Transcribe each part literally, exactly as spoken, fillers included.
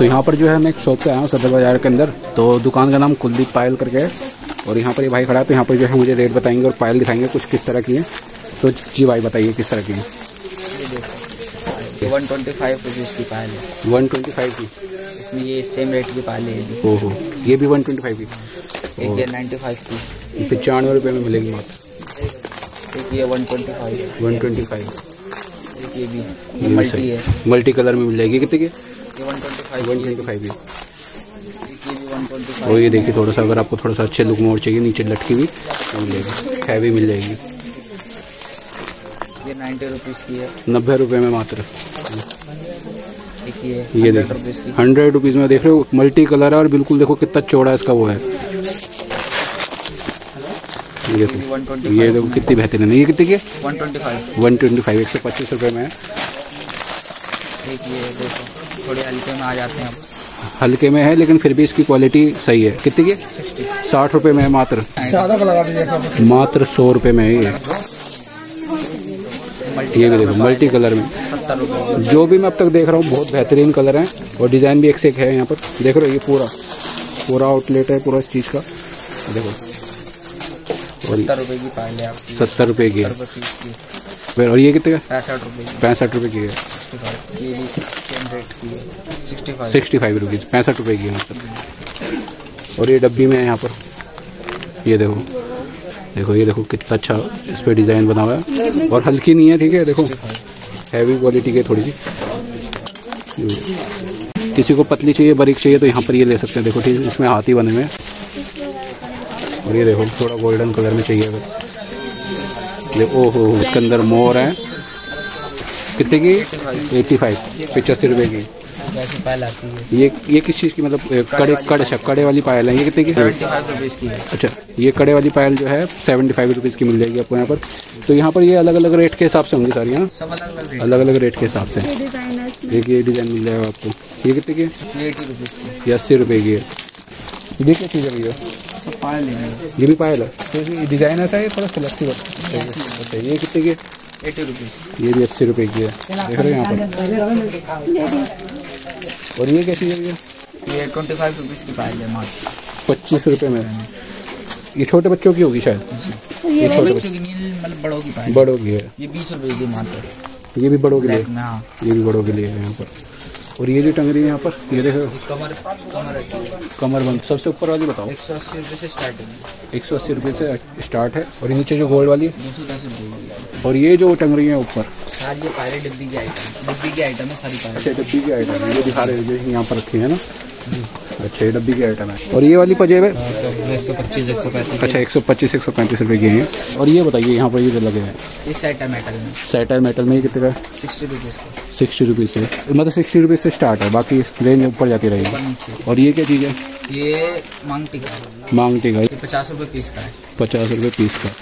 तो यहाँ पर जो है मैं एक शॉप से आया हूँ सदर बाज़ार के अंदर। तो दुकान का नाम कुलदीप पायल करके है और यहाँ पर ये भाई खड़ा है। तो यहाँ पर जो है मुझे रेट बताएंगे और पायल दिखाएंगे कुछ किस तरह की है। तो जी भाई बताइए किस तरह की है। वन ट्वेंटी फाइव रुपीज़ की पायल है। वन ट्वेंटी फाइव की इसमें ये सेम रेट की पायल है। ओहो, ये भी वन ट्वेंटी फाइव की। एक ये नाइन्टी फाइव की पचानवे रुपये में मिलेगी मात्र। एक ये one twenty five one twenty five एक ये भी ये मल्टी है, मल्टी कलर में मिल जाएगी। कितने की? ये one twenty five one twenty five की। एक ये भी वन ट्वेंटी फाइव। और ये देखिए थोड़ा सा अगर आपको थोड़ा सा अच्छे लुक में और चाहिए नीचे लटकी भी मिल जाएगी, हैवी मिल जाएगी। ये नाइन्टी रुपीज़ की है, नब्बे रुपये में मात्र। एक ये ये देखो हंड्रेड रुपीज़ में देख रहे हो, मल्टी कलर है और बिल्कुल देखो कितना चौड़ा इसका वो है। ये देखो ये देखो कितनी बेहतरीन है। ये कितनी की? One twenty five one twenty five एक सौ पच्चीस रुपये में है। एक ये देखो थोड़े हल्के में आ जाते हैं, हल्के में है लेकिन फिर भी इसकी क्वालिटी सही है। कितनी की? सिक्सटी साठ रुपये में है मात्र। मात्र सौ रुपये में है ये। ये भी देखो मल्टी कलर में सत्तर रुपये। जो भी मैं अब तक देख रहा हूँ बहुत बेहतरीन कलर हैं और डिज़ाइन भी एक से एक है। यहाँ पर देख रहे हो ये पूरा पूरा आउटलेट है पूरा इस चीज़ का। देखो सत्तर रुपये की पायल है आपकी। सत्तर रुपये की है। की और ये कितने का? पैंसठ रुपये की। पैंसठ रुपये की है। ये भी सेम रेट की है, sixty five sixty five rupees पैंसठ रुपये की है मतलब। और ये डब्बी में है यहाँ पर। ये देखो देखो ये देखो कितना अच्छा इस पर डिज़ाइन बना हुआ है और हल्की नहीं है। ठीक है देखो हैवी क्वालिटी की थोड़ी सी। किसी को पतली चाहिए बारीक चाहिए तो यहाँ पर ये ले सकते हैं। देखो ठीक है इसमें हाथी बने हुए हैं। और ये देखो थोड़ा गोल्डन कलर में चाहिए अगर। देखो ओहो इसके अंदर मोर है। कितने की? एट्टी फाइव पचासी रुपये की ऐसी पायल आती है। ये ये किस चीज़ की मतलब कड़े कड़े कड़े वाली पायल है। ये कितने की? सेवेंटी फाइव रुपीज़ की है। अच्छा ये कड़े वाली पायल जो है सेवेंटी फाइव रुपीज़ की मिल जाएगी आपको यहाँ पर। तो यहाँ पर ये अलग अलग रेट के हिसाब से होंगी सारी है, सब अलग अलग अलग अलग रेट के हिसाब से। एक ये डिज़ाइन मिल जाएगा आपको। ये कितने की? ये एटी रुपीज़ की। ये अस्सी रुपये की है। ये क्या चीज़ है भैया? सब पायल है। ये भी पायल है। तो डिज़ाइन ऐसा है थोड़ा सेलेक्टिव है। ये कितने की? Eighty rupees. ये भी अस्सी रुपये की है। देख रहे हैं यहाँ पर। और ये क्या चीज़ है भैया? ये ट्वेंटी फाइव रुपीज़ की पायल है मात्र। पच्चीस रुपये में। ये छोटे बच्चों की होगी शायद। ये छोटे बच्चों की नहीं मतलब बड़ों की पायल। बड़ों की है। ये बीस रुपये की मात्र। ये भी बड़ों के लिए। हाँ ये भी बड़ों के लिए है यहाँ पर। और ये जो टंगरी है यहाँ पर ये देखो कमर कमर कमर बंद। सबसे ऊपर वाली बताओ। एक सौ अस्सी रुपये से स्टार्टिंग है। एक सौ अस्सी रुपये से स्टार्ट है। और ये नीचे जो गोल्ड वाली है दो सौ दस रुपये। और ये जो टंगरी है ऊपर सारी ये पायलेट डिब्बी की आइटम डिब्बी की आइटम है सारी पायलेट। अच्छा डब्बी की आइटम है। ये दिखा रहे हैं यहाँ पर रखी है ना। अच्छा ये डब्बी की आइटम है। और ये वाली पजेब है एक सौ पच्चीस एक सौ पैंतीस। अच्छा एक सौ पच्चीस एक सौ पैंतीस रुपये की हैं। और ये बताइए यहाँ पर ये जो लगे हैं इस सेट है मेटल में। सेट है मेटल में। ये कितने का? सिक्सटी रुपीज़ का। सिक्सटी रुपीज़ से मतलब सिक्सटी रुपीज़ से स्टार्ट है, बाकी रेंज ऊपर जाती रहेगी। और ये क्या चीज़ है? ये मांग टीका। मांग टीका। ये पचास रुपये पीस का है। पचास रुपये पीस का।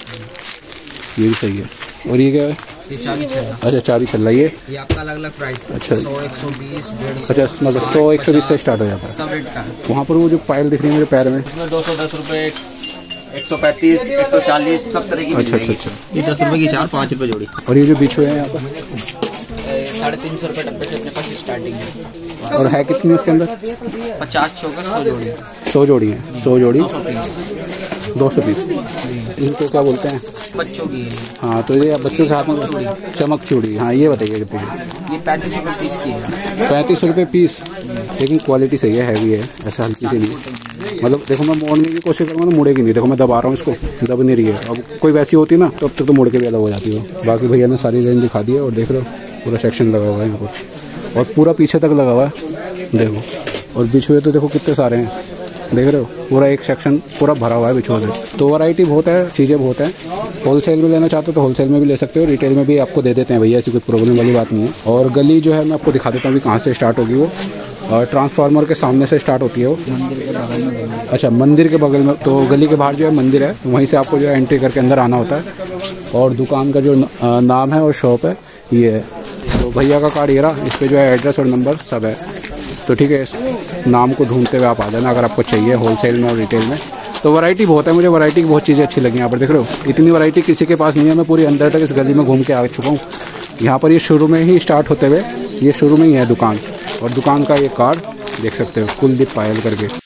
ये भी सही है। और ये क्या है? ये चाबी छल्ला। अच्छा चाबी छल्ला। ये ये आपका अलग अलग प्राइस है। अच्छा सौ एक सौ बीस डेढ़ सौ। अच्छा मतलब सौ एक सौ बीस से स्टार्ट हो जाता है। सब रेट का है। वहाँ पर वो जो पायल दिख रही है मेरे पैर में दो सौ दस रुपये एक सौ पैंतीस एक सौ चालीस सब तरह की। अच्छा अच्छा अच्छा। ये दस रुपये की चार पाँच रुपये जोड़ी। और ये जो बिछुए हैं यहाँ पर साढ़े तीन सौ रुपये डब्बे से अपने पास स्टार्टिंग है। और है कितनी उसके अंदर? पचास सौ का सौ जोड़ी। सौ जोड़ी है। सौ जोड़ी दो सौ पीस। दो सौ पीस। इनको क्या बोलते हैं? बच्चों की है। हाँ तो ये बच्चों के हाथ में चमक चूड़ी। हाँ ये बताइए कितने की? ये पैंतीस रुपये पीस की है। पैंतीस रुपये पीस। लेकिन क्वालिटी सही है, हैवी है, ऐसा हल्की सी नहीं। मतलब देखो मैं मोड़ने की कोशिश करूँगा तो मुड़ेगी नहीं। देखो मैं दबा रहा हूँ इसको, दब नहीं रही है। अब कोई वैसी होती ना तो अब तक तो मुड़ के भी अलग हो जाती है। बाकी भैया ने सारी रेंज दिखा दी है। और देख लो पूरा सेक्शन लगा हुआ है यहाँ पर और पूरा पीछे तक लगा हुआ है देखो। और बिछुए तो देखो कितने सारे हैं, देख रहे हो पूरा एक सेक्शन पूरा भरा हुआ है बिछुए से। तो वैरायटी बहुत है, चीज़ें बहुत हैं। होलसेल में लेना चाहते हो तो होलसेल में भी ले सकते हो, रिटेल में भी आपको दे देते हैं भैया, ऐसी कोई प्रॉब्लम वाली बात नहीं है। और गली जो है मैं आपको दिखा देता हूँ कि कहाँ से स्टार्ट होगी वो। और ट्रांसफार्मर के सामने से स्टार्ट होती है वो। अच्छा मंदिर के बगल में, तो गली के बाहर जो है मंदिर है, वहीं से आपको जो है एंट्री करके अंदर आना होता है। और दुकान का जो नाम है और शॉप है ये है। तो भैया का कार्ड ये रहा, इस पर जो है एड्रेस और नंबर सब है। तो ठीक है, इस नाम को ढूंढते हुए आप आ जाना अगर आपको चाहिए होलसेल में और रिटेल में। तो वैरायटी बहुत है, मुझे वैरायटी की बहुत चीज़ें अच्छी लगी। यहाँ पर देख रहे हो इतनी वैरायटी किसी के पास नहीं है। मैं पूरी अंदर तक इस गली में घूम के आ चुका हूँ। यहाँ पर ये शुरू में ही स्टार्ट होते हुए ये शुरू में ही है दुकान, और दुकान का ये कार्ड देख सकते हो कुलदीप पायल करके।